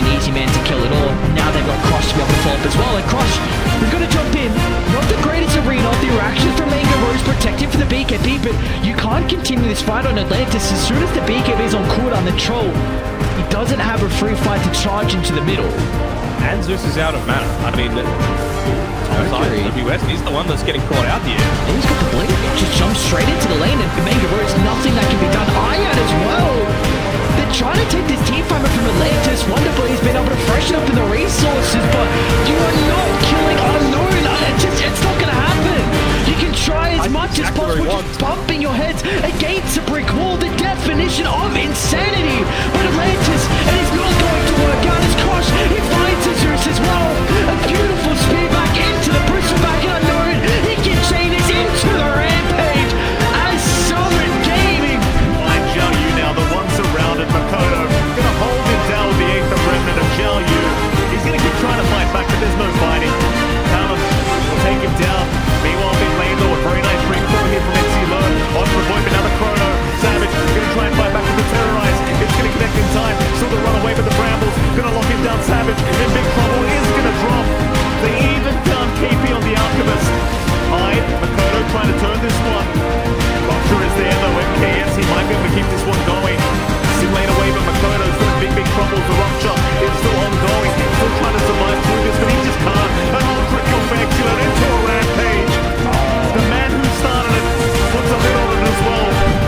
an easy man to kill at all. Now they've got Crush to be able to follow up as well. And Crush, we've got to jump in. Not the greatest arena. The reactions from Mango Rose protected for the BKB, but you can't continue this fight on Atlantis. As soon as the BKB is on cooldown, the Troll, he doesn't have a free fight to charge into the middle. And Zeus is out of mana. I mean, WS, he's the one that's getting caught out here. And he's got the blink. Just jumps straight into the lane, and Mango Rose, nothing that can be done. Ion as well. They're trying to take this team fighter from Atlantis. Wonderboy's been able to freshen up in the resources, but you are not killing Unknown. It's not going to happen. You can try as much as possible, just bumping your heads against a brick wall. The definition of insanity. But Atlantis, and it's not going to work out. As Crush, he finds Zeus as well. A beautiful spear back into the Bristleback Unknown. He can chain us into the rampage as Summit Gaming. Find Xiao Yu now, the one surrounded. Makoto gonna hold him down with the 8th remnant of Xiao Yu. He's gonna keep trying to fight back, but there's no fighting. Talon will take him down. Meanwhile, big lane though, a very nice break through here from NC Lone. On for Void, but now the Chrono. Savage gonna try and fight back with the Terrorize. It's gonna connect in time. Still the run away with the Brambles. Gonna lock him down. Savage in big trouble is gonna drop. They even found KP on the Alchemist. Hyde, Makoto trying to turn this one. Rupture is there though, MKS, he might be able to keep this one going. Sim lane away, but Makoto's doing big trouble. The Rupture is still ongoing. Still trying to survive through this, but he just can't. An ultra-kill for Exilon into a rampage. The man who started it puts a lid on it as well.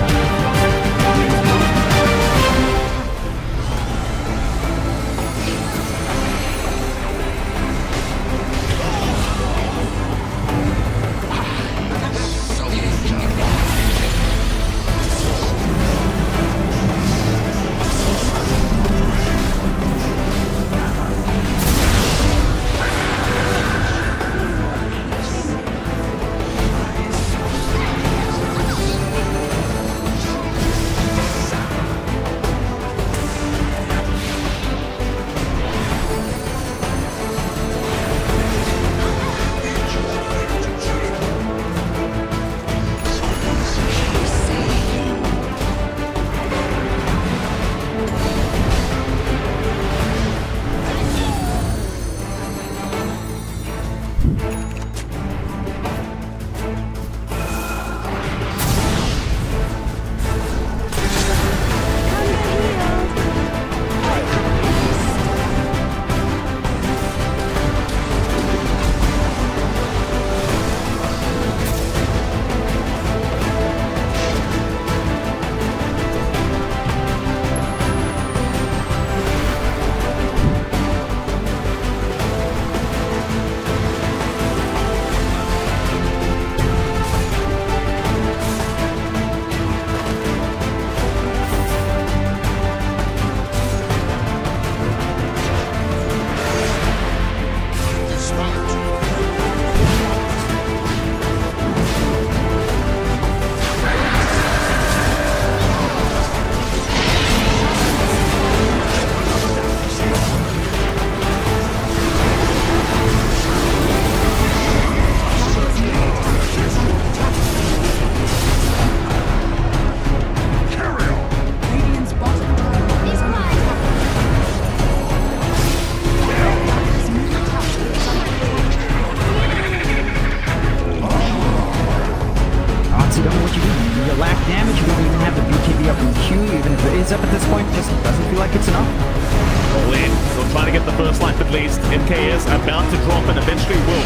MKS about to drop and eventually will.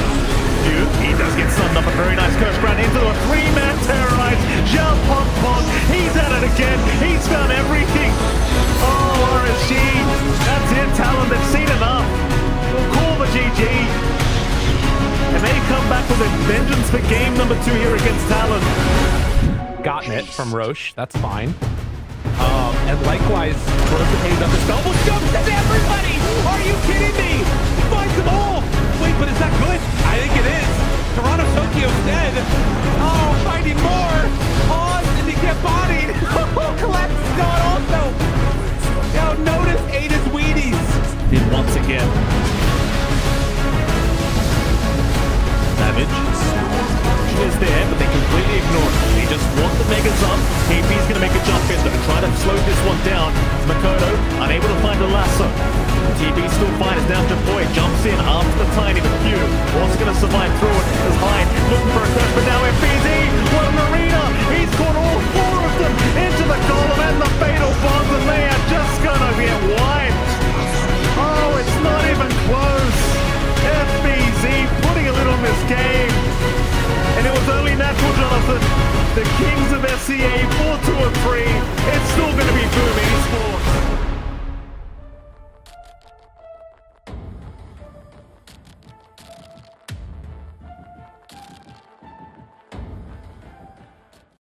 He does get stunned up. A very nice curse ground into a 3-man Terrorize. Zhao Pong, he's at it again. He's found everything. Oh, RSG. That's it, Talon. They've seen enough. We'll call the GG. And they come back with a vengeance for game number 2 here against Talon. Gotten it from Roche. That's fine. And likewise, Roche up his double jumps to everybody! Are you kidding me? He finds them all! Wait, but is that good? I think it is. Toronto Tokyo's dead. Oh, finding more! Pause and he get bodied! Collapse is gone also! Now notice Ada's Wheaties! Did once again. Savage is there, but they completely ignore it. They just want the Megas up. KP's going to make a jump in, but try to slow this one down. Makoto unable to find a lasso. TB still fine. It's now Depoy jumps in after the tiny but Q. Also going to survive through it as Hyde looking for a curse, but now FBZ, what an arena! He's caught all four of them into the golem and the fatal bombs, and they are just going to get wiped. Oh, it's not even close. FBZ putting a little in this game. And it was only natural, Jonathan. The Kings of